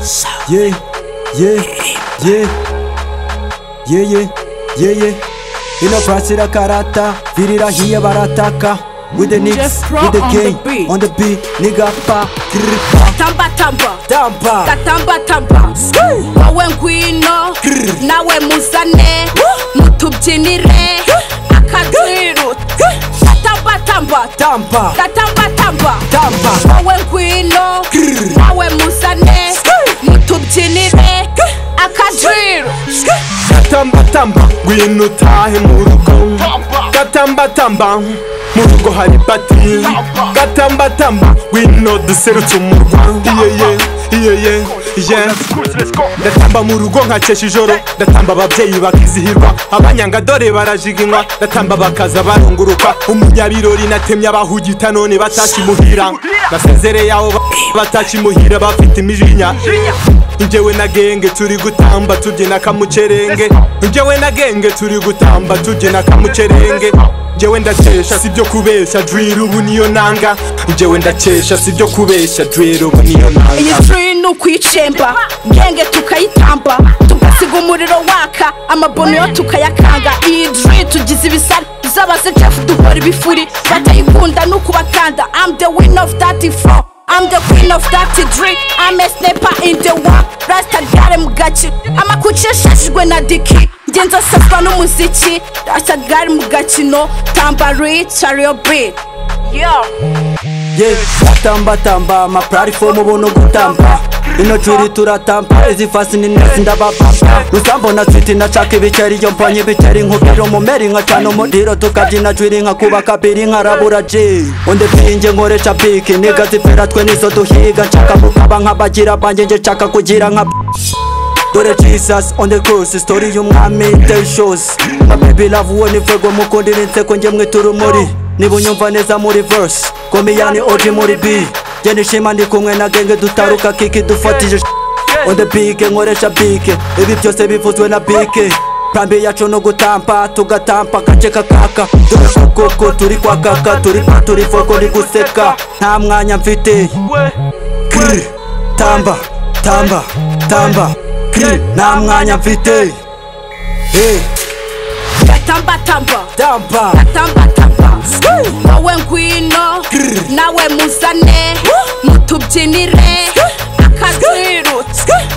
Yeah, yeah, yeah, yeah, yeah, yeah, yeah. Ino prasira karata, virira hiya barataka. With the nicks, with the game, on the beat, nigga pa, Tamba tamba, tamba, gatamba tamba. Wowe ngwino, nawe muzane, mutubyinire, akadiru. Gatamba tamba, tamba, gatamba tamba, tamba. wowe ngwino, nawe muzane, mutubyinire, akadiru. Gatamba tamba, ngwino utahe mu rugo. Gatamba tamba, mu rugo hari party. Gatamba tamba, ngwino duserutse umurwa. Yeah. Ndatamba mu rugo nkakesha ijoro, ndatamba ababyeyi bakizihirwa, abanyangadore barajiginwa, ndatamba bakaza barunguruka, umunyabirori natemye abahugita none batakimuhira, nasezereye abo batakimuhira bafite imijinya. Njyewe na genge turi gutamba tubyina kamucerenge, njyewe na genge turi gutamba tubyina kamucerenge. Njyewe ndakesha sibyo kubesha, drill ubu niyo nanga. Njyewe ndakesha sibyo kubesha, drill ubu niyo nanga. Iyi drill nukwicemba, genge tukayitamba, tugasiga umuriro waka, amabono yo tukayakanga. Iyi drill tugize ibisari, zabaze Jeff duhora ibifuri, batayikunda nukubakanda. I'm the win of that flow, I'm the queen of that drill. I'm a sniper in the war, Rasta gare mugaci, amakuci yashashijwe na diki. Ngenza saswa n'umuziki, Rasta gare mugakino, tamba rich are your beat. Yo Yeah, gatamba tamba, ma platform ubono gutamba. Ino juri turatamba, izi fasi ni nezi ndabapapa. Rusambo na city na chaka ibiceri yo mpanye ibiceri nkubiro mu meri nka cyano mudiro tukabyina juri nka kubaka biri nka rabura J. Onde pinje nkoresha biki, niga zipera twe nizo duhiga, nshaka gukaba nk'abagira banje nje nshaka kugira nka Dore Jesus on the cross, story y'umwami tell shows. My baby love wone fego mukundira inseko nje mwitura umuri. Niba unyumva neza muri verse, komiyani oji muri B. Je nishima ndi kumwe na genge dutaruka kiki dufatije on the beat nkoresha bike, ibi byose bivuzwe na bike. Pambi yacu no gutampa, tugatampa kaceka kaka. Dore koko turi kwa kaka, turi foko ni guseka. Nta mwanya mfite. Tamba, tamba, tamba. Nta mwanya mfite. Hey. Gatamba tamba, Tamba, gatamba tamba. Wowe ngwino, nawe muzane, mutubyinire, akadiru.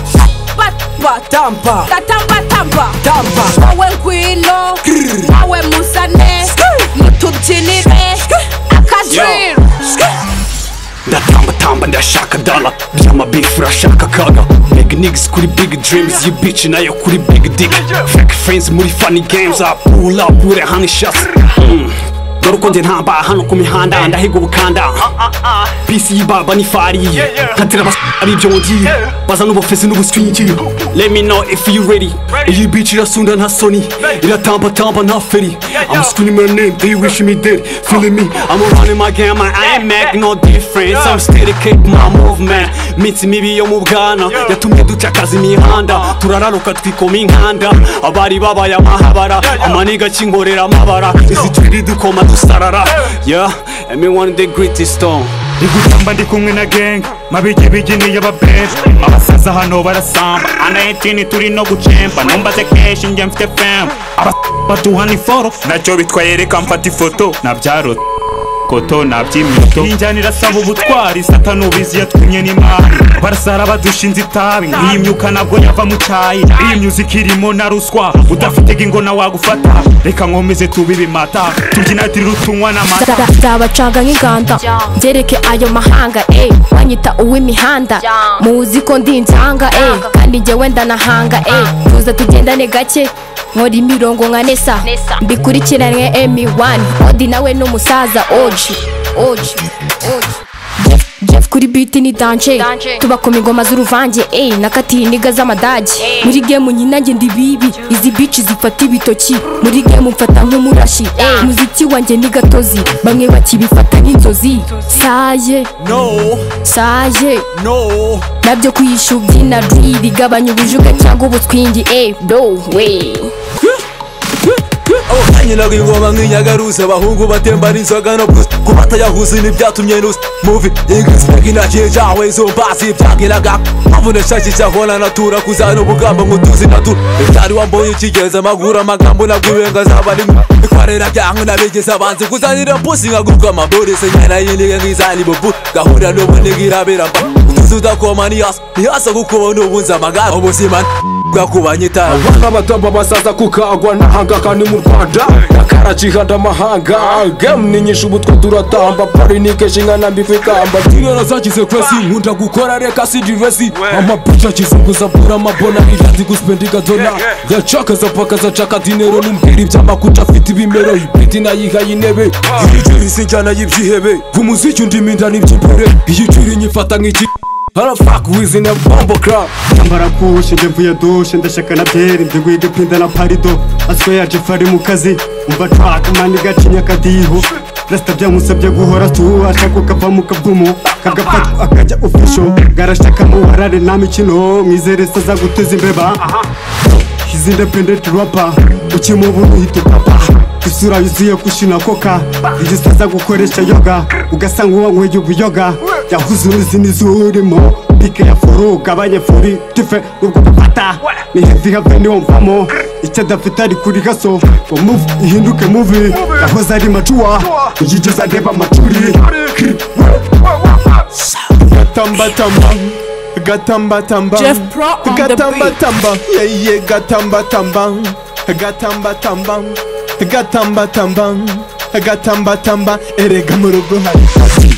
tamba, Gatamba tamba, tamba. wowe ngwino, nawe muzane, mutubyinire, akadiru. Ndatamba tamba ndashaka dollar, byama beef urashaka kaga. Big niggas kuri big dreams, you bitch nayo kuri big dick. Fake friends muri funny games, I pull up with a honey shots. Dore uko nje ntamba hano ku mihanda ndahiga ubukanda. Peace y'ibaba nifariye, nkatira abari ibyo ngiye, baza n'ubufezi n'ubuswingi. Let me know if you ready. Iyi bitch irasunda nta soni, iratamba tamba nta feri. I'm screaming my name, they wish me dead. Feeling me, I'm running my game, I ain't make no difference. I'm steady keep my movement. Mitsi mibi yo mu bwana yatumye duca akazi imihanda, turararuka twikoma inkanda. Abari babaye amahabara, amaniga kingorera amabara. Izi turi dukoma dusarara. Yeah, Emmyone the greatest stone. Igutamba ndi kumwe na gang, mabigi bigini y'ababes. Abasaza hano barasamba, ana 18 turi no gucemba. Nombaze cash nje mfite fam, baduhana iforo nacyo bitwaye reka mfata ifoto. Nabyarota koto nabyimito, injyana irasaba ubutwari, satani ubizi yatwimye n'imari. Barasara badushinze itabi, iyi myuka nabwo yava mu cyayi. Iyi music irimo na ruswa, udafite ingona wagufata. Reka nkomeze tubibimata, tubyina diri rutunywa n'amata. Zabacanga nk'inganda, ngereke ayo mahanga, wanyita uw'imihanda. Muzi ko ndi inzanga, kandi njyewe ndanahanga, tuza tugendane gake. Nkora imirongo nka Nesa, mbikurikirane Emmyone, Odi nawe n'umusaza Oji. Jeff kuri beat ni danje, tubakoma ingoma z'uruvange, nakatiye iniga z'amadage. Muri game nyina nge ndi bibi, izi bitch zifata ibitoki. Muri game mfata nk'umurashi, muziki wanjye ni gatozi, bamwe bakibifata nk'inzozi. Saye nabyo kuyishubyina drill igabanya ubujuga cyangwa ubutwingi, bro way. nyina gw'ingoma nk'inyagaruzi abahungu batembana inzoga no blues ku batayahuzi n'ibyatumye nusa movie English making a change always on passive byagiraga mavune shakisha hona natura kuzana ubugamba ngutuzi natura itari wambonye ikigeza amagura amagambo nagwibenga zabarimwe ikwarera byangu nabigeza abanzi kuzanira pusi ngaguruka amabore senyana yinige ngizani bobu gahura n'ubunigira biramba utuzi udakoma nihasa kukubona ubunza amagara ubuzima bwakubanyita abana batamba basaza kukagwa nahanga kandi mu Rwanda nakaraciha amahanga game ni nyinshi ubutwo turatamba parinike shingana mbifitamba tirera zakize kwesi nkunda gukora reka sidiresi amapicha kizunguza pura amabona irandi guspendika dona yacakaza pakaza caka dinero numbwira iby'amakuta afite ibimero ibiti nayiha y'intebe ijuri sinjyana y'ibyihebe kumuziki undiminda n'iby'imbere ijuri nyifata nk'iki fuck with in a bombo crowd. Ambara kushe mvuye dushe ndashaka na byeri ndiguye pinda na parido aswe ya Jeffari mu kazi umva track mani gacinya kadiho rasta byamusabye guhora tu ashaka kava mu kavumo kagafata akajya official garashaka mu harare na mikino mwizere saza guteza imbeba he's independent rapper ukimubona uhita papa isura yuzuye kushina koka igisaza gukoresha yoga ugasanga wanyweye ubuyoga yahuze uruzini zurimo pike ya furu gabanye furi tife ubwo pata ni heavy have ni omvamo icyo dafite ari kuri gaso move ihinduke movie yahoze ari macuwa yigeze areba amacuri Gatamba tamba Gatamba tamba Gatamba tamba yeah Gatamba tamba Gatamba tamba Gatamba tamba Gatamba tamba erega mu rugo hari